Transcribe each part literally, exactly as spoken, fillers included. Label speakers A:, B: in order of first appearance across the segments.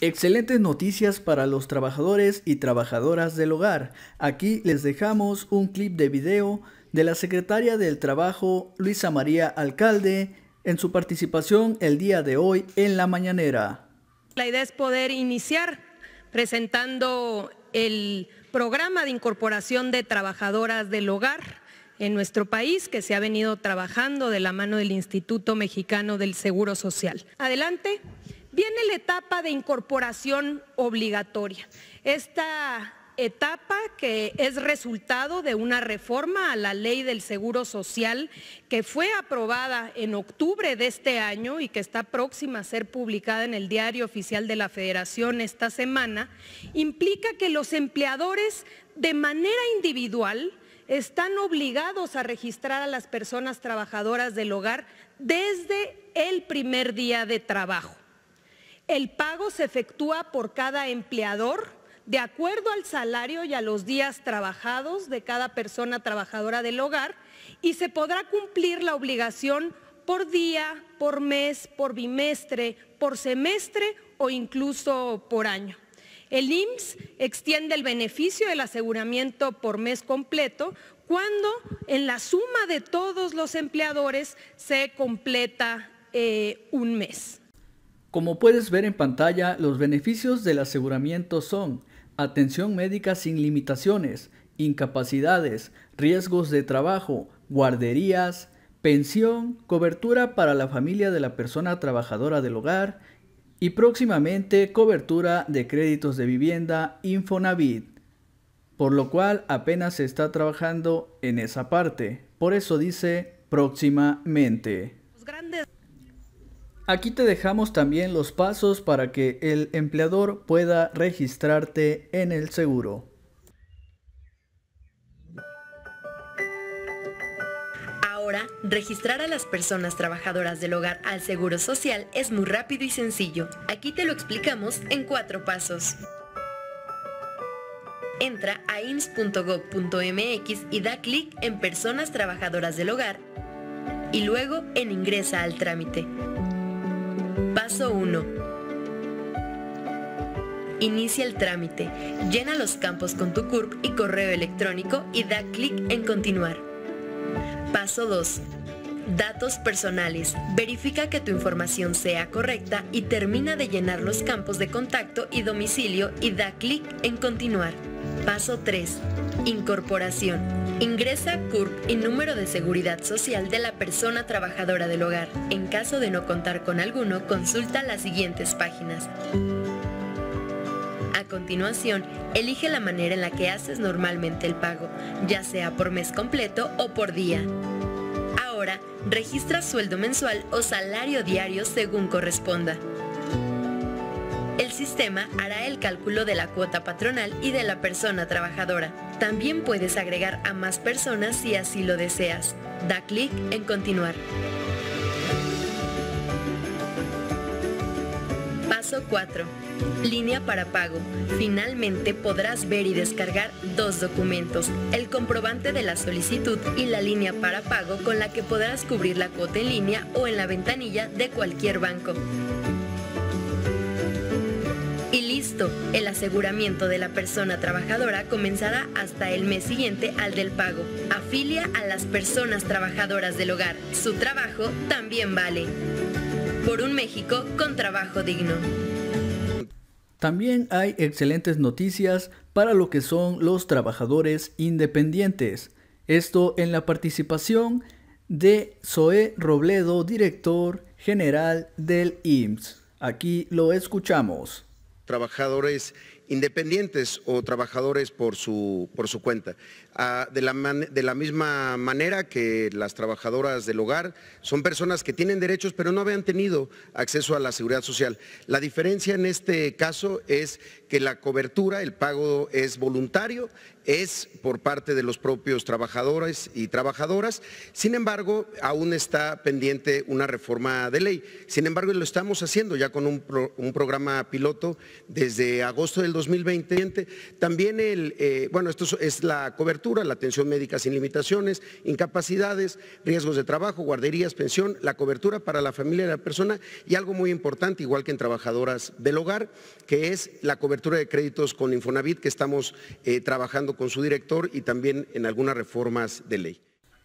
A: Excelentes noticias para los trabajadores y trabajadoras del hogar. Aquí les dejamos un clip de video de la secretaria del Trabajo, Luisa María Alcalde, en su participación el día de hoy en la mañanera.
B: La idea es poder iniciar presentando el programa de incorporación de trabajadoras del hogar en nuestro país, que se ha venido trabajando de la mano del Instituto Mexicano del Seguro Social. Adelante. Viene la etapa de incorporación obligatoria. Esta etapa que es resultado de una reforma a la Ley del Seguro Social que fue aprobada en octubre de este año y que está próxima a ser publicada en el Diario Oficial de la Federación esta semana, implica que los empleadores de manera individual están obligados a registrar a las personas trabajadoras del hogar desde el primer día de trabajo. El pago se efectúa por cada empleador de acuerdo al salario y a los días trabajados de cada persona trabajadora del hogar y se podrá cumplir la obligación por día, por mes, por bimestre, por semestre o incluso por año. El I M S S extiende el beneficio del aseguramiento por mes completo cuando en la suma de todos los empleadores se completa eh, un mes.
A: Como puedes ver en pantalla, los beneficios del aseguramiento son atención médica sin limitaciones, incapacidades, riesgos de trabajo, guarderías, pensión, cobertura para la familia de la persona trabajadora del hogar y próximamente cobertura de créditos de vivienda Infonavit, por lo cual apenas se está trabajando en esa parte, por eso dice próximamente. Aquí te dejamos también los pasos para que el empleador pueda registrarte en el seguro.
C: Ahora, registrar a las personas trabajadoras del hogar al Seguro Social es muy rápido y sencillo. Aquí te lo explicamos en cuatro pasos. Entra a i m s s punto gob punto m x y da clic en Personas Trabajadoras del Hogar y luego en Ingresa al trámite. Paso uno. Inicia el trámite. Llena los campos con tu C U R P y correo electrónico y da clic en Continuar. Paso dos. Datos personales. Verifica que tu información sea correcta y termina de llenar los campos de contacto y domicilio y da clic en Continuar. Paso tres. Incorporación. Ingresa C U R P y número de seguridad social de la persona trabajadora del hogar. En caso de no contar con alguno, consulta las siguientes páginas. A continuación, elige la manera en la que haces normalmente el pago, ya sea por mes completo o por día. Ahora, registra sueldo mensual o salario diario según corresponda. El sistema hará el cálculo de la cuota patronal y de la persona trabajadora. También puedes agregar a más personas si así lo deseas. Da clic en Continuar. Paso cuatro. Línea para pago. Finalmente podrás ver y descargar dos documentos, el comprobante de la solicitud y la línea para pago con la que podrás cubrir la cuota en línea o en la ventanilla de cualquier banco. Y listo, el aseguramiento de la persona trabajadora comenzará hasta el mes siguiente al del pago. Afilia a las personas trabajadoras del hogar. Su trabajo también vale. Por un México con trabajo digno.
A: También hay excelentes noticias para lo que son los trabajadores independientes. Esto en la participación de Zoé Robledo, director general del I M S S. Aquí lo escuchamos.
D: Trabajadores independientes o trabajadores por su, por su cuenta. Ah, de, la man, de la misma manera que las trabajadoras del hogar son personas que tienen derechos pero no habían tenido acceso a la seguridad social. La diferencia en este caso es que la cobertura, el pago es voluntario, es por parte de los propios trabajadores y trabajadoras. Sin embargo, aún está pendiente una reforma de ley. Sin embargo, lo estamos haciendo ya con un, pro, un programa piloto desde agosto del dos mil veinte. También el, eh, bueno, esto es la cobertura, la atención médica sin limitaciones, incapacidades, riesgos de trabajo, guarderías, pensión, la cobertura para la familia de la persona y algo muy importante, igual que en trabajadoras del hogar, que es la cobertura de créditos con Infonavit, que estamos eh, trabajando con su director y también en algunas reformas de ley.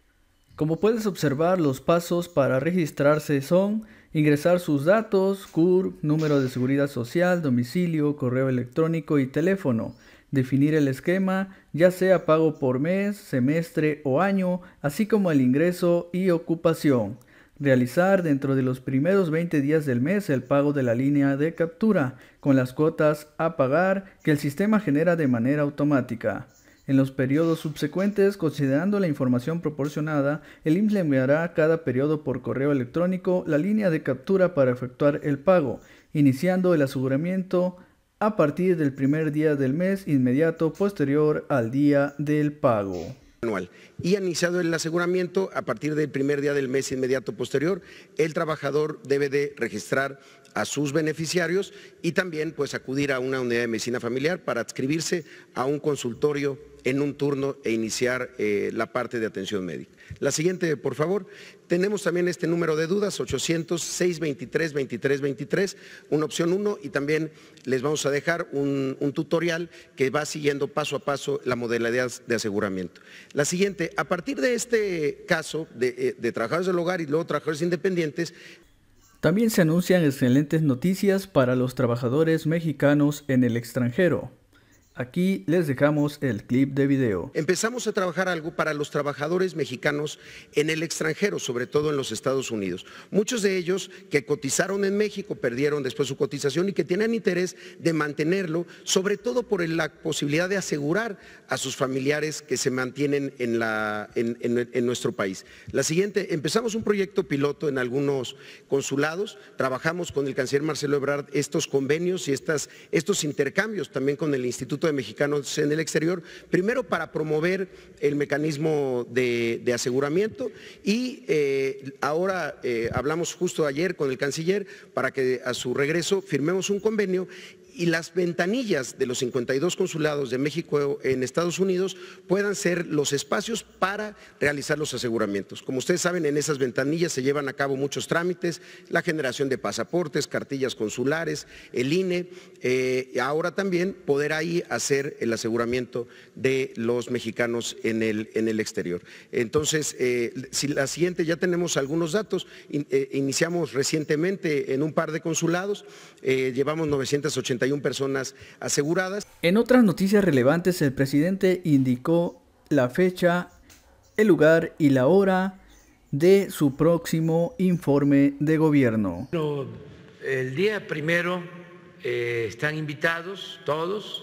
A: Como puedes observar, los pasos para registrarse son ingresar sus datos, C U R P, número de seguridad social, domicilio, correo electrónico y teléfono, definir el esquema, ya sea pago por mes, semestre o año, así como el ingreso y ocupación. Realizar dentro de los primeros veinte días del mes el pago de la línea de captura, con las cuotas a pagar que el sistema genera de manera automática. En los periodos subsecuentes, considerando la información proporcionada, el I M S S le enviará cada periodo por correo electrónico la línea de captura para efectuar el pago, iniciando el aseguramiento a partir del primer día del mes inmediato posterior al día del pago.
D: Anual. Y ha iniciado el aseguramiento a partir del primer día del mes inmediato posterior. El trabajador debe de registrar a sus beneficiarios y también pues acudir a una unidad de medicina familiar para adscribirse a un consultorio en un turno e iniciar eh, la parte de atención médica. La siguiente, por favor. Tenemos también este número de dudas, ochocientos, seiscientos veintitrés, veintitrés veintitrés, una opción uno, y también les vamos a dejar un, un tutorial que va siguiendo paso a paso la modalidad de aseguramiento. La siguiente, a partir de este caso de, de trabajadores del hogar y luego trabajadores independientes,
A: también se anuncian excelentes noticias para los trabajadores mexicanos en el extranjero. Aquí les dejamos el clip de video.
D: Empezamos a trabajar algo para los trabajadores mexicanos en el extranjero, sobre todo en los Estados Unidos. Muchos de ellos que cotizaron en México, perdieron después su cotización y que tienen interés de mantenerlo, sobre todo por la posibilidad de asegurar a sus familiares que se mantienen en, la, en, en, en nuestro país. La siguiente, empezamos un proyecto piloto en algunos consulados, trabajamos con el canciller Marcelo Ebrard estos convenios y estas, estos intercambios también con el Instituto de Mexicanos en el Exterior, primero para promover el mecanismo de, de aseguramiento y eh, ahora eh, hablamos justo ayer con el canciller para que a su regreso firmemos un convenio y las ventanillas de los cincuenta y dos consulados de México en Estados Unidos puedan ser los espacios para realizar los aseguramientos. Como ustedes saben, en esas ventanillas se llevan a cabo muchos trámites, la generación de pasaportes, cartillas consulares, el I N E, eh, ahora también poder ahí hacer el aseguramiento de los mexicanos en el, en el exterior. Entonces, eh, si la siguiente, ya tenemos algunos datos, in, eh, iniciamos recientemente en un par de consulados, eh, llevamos novecientas ochenta y una personas aseguradas.
A: En otras noticias relevantes, el presidente indicó la fecha, el lugar y la hora de su próximo informe de gobierno.
E: Bueno, el día primero eh, están invitados todos.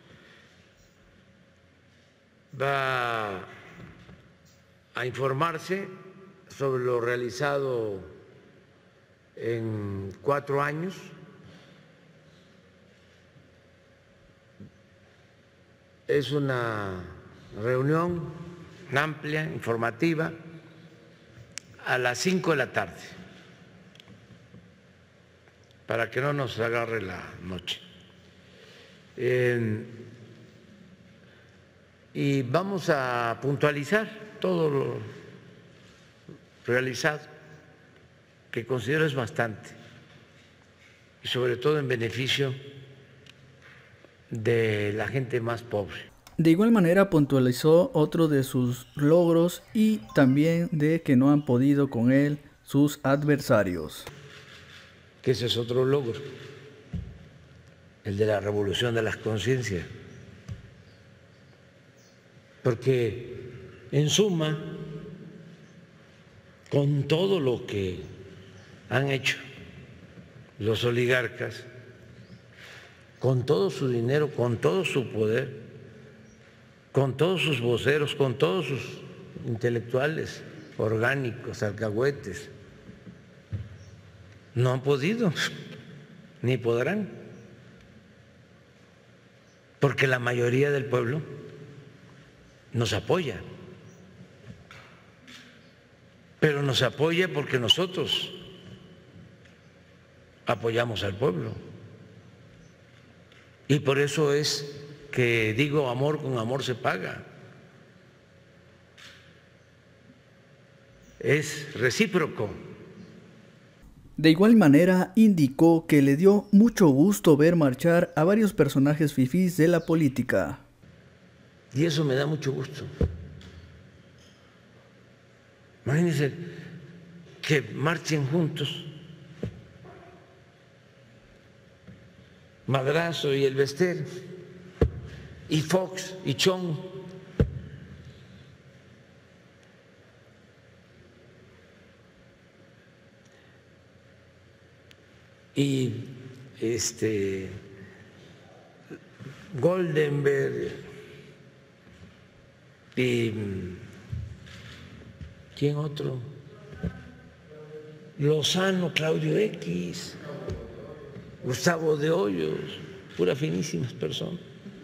E: Va a informarse sobre lo realizado en cuatro años. Es una reunión amplia, informativa, a las cinco de la tarde, para que no nos agarre la noche. Eh, y vamos a puntualizar todo lo realizado, que considero es bastante, y sobre todo en beneficio de la gente más pobre.
A: De igual manera puntualizó otro de sus logros y también de que no han podido con él sus adversarios.
E: Que ese es otro logro, el de la revolución de las conciencias. Porque en suma, con todo lo que han hecho los oligarcas, con todo su dinero, con todo su poder, con todos sus voceros, con todos sus intelectuales orgánicos, alcahuetes, no han podido, ni podrán. porque la mayoría del pueblo nos apoya, pero nos apoya porque nosotros apoyamos al pueblo. Y por eso es que digo, amor con amor se paga. Es recíproco.
A: De igual manera, indicó que le dio mucho gusto ver marchar a varios personajes fifís de la política.
E: Y eso me da mucho gusto. Imagínense que marchen juntos Madrazo y el Bester, y Fox y Chong. Y este Goldenberg y ¿quién otro? Lozano, Claudio X, Gustavo de Hoyos, puras finísimas personas.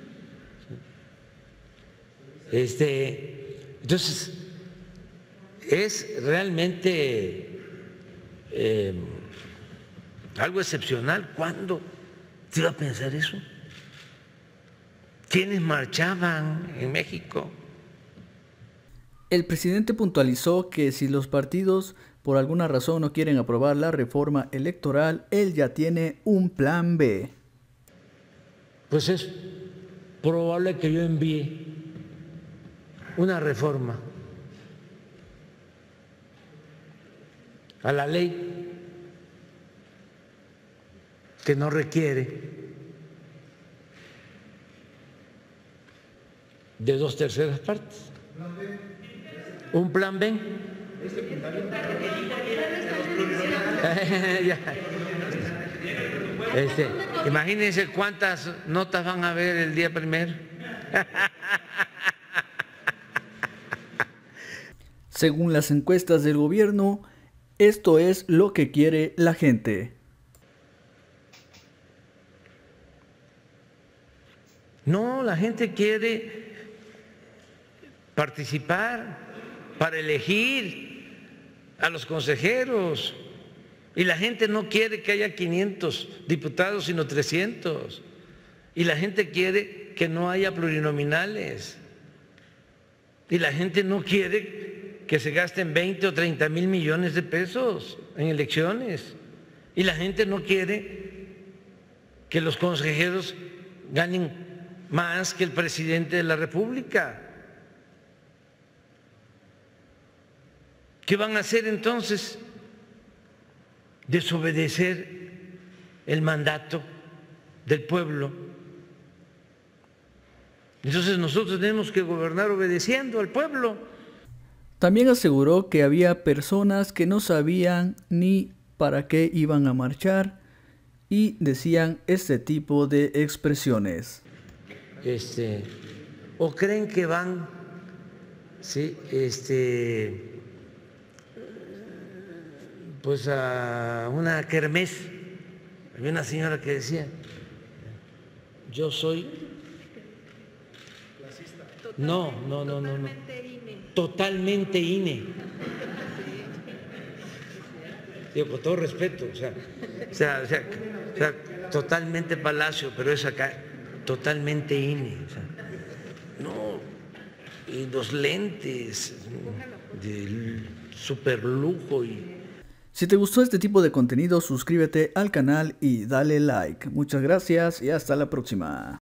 E: Este, entonces, es realmente eh, algo excepcional. ¿Cuándo se iba a pensar eso? ¿Quiénes marchaban en México?
A: El presidente puntualizó que si los partidos por alguna razón no quieren aprobar la reforma electoral, él ya tiene un plan B.
E: Pues es probable que yo envíe una reforma a la ley que no requiere de dos terceras partes. Un plan B. Este, imagínense cuántas notas van a ver el día primero.
A: Según las encuestas del gobierno, esto es lo que quiere la gente.
E: No, la gente quiere participar para elegir a los consejeros, y la gente no quiere que haya quinientos diputados sino trescientos, y la gente quiere que no haya plurinominales, y la gente no quiere que se gasten veinte o treinta mil millones de pesos en elecciones, y la gente no quiere que los consejeros ganen más que el presidente de la República. ¿Qué van a hacer entonces? Desobedecer el mandato del pueblo. Entonces nosotros tenemos que gobernar obedeciendo al pueblo.
A: También aseguró que había personas que no sabían ni para qué iban a marchar y decían este tipo de expresiones.
E: Este, o creen que van, sí, este, pues a una kermés. Había una señora que decía, yo soy, no, no, no, no, no, totalmente I N E. Digo, con todo respeto, o sea, o sea, o sea, o sea totalmente Palacio, pero es acá, totalmente I N E. O sea, no, y los lentes de super lujo y...
A: Si te gustó este tipo de contenido, suscríbete al canal y dale like. Muchas gracias y hasta la próxima.